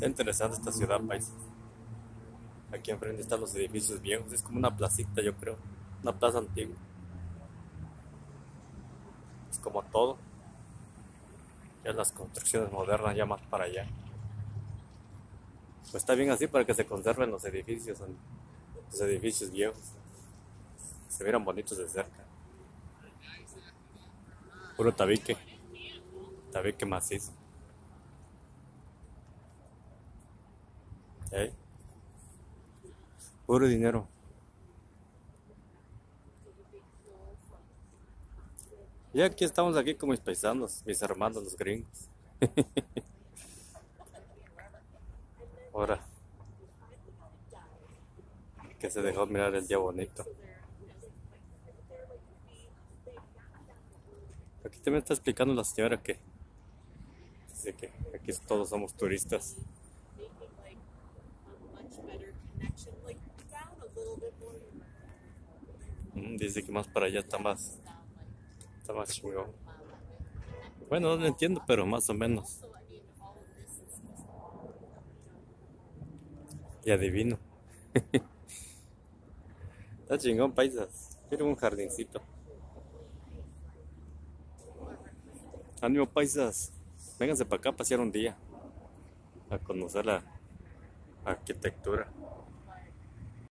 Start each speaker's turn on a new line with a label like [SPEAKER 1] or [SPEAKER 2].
[SPEAKER 1] Está interesante esta ciudad, país. Aquí enfrente están los edificios viejos. Es como una placita, yo creo. Una plaza antigua. Es como todo. Ya las construcciones modernas, ya más para allá. Pues está bien así para que se conserven los edificios viejos. Se miran bonitos de cerca. Puro tabique. Tabique macizo. ¿Eh? Puro dinero. Y aquí estamos aquí con mis paisanos, mis hermanos, los gringos. Ahora que se dejó mirar el día bonito. Aquí también está explicando la señora que dice que aquí todos somos turistas. Dice que más para allá está más chingón. Bueno, no lo entiendo, pero más o menos. Y adivino. Está chingón, paisas. Quiero un jardincito. Ánimo, paisas. Vénganse para acá a pasear un día. A conocer la arquitectura.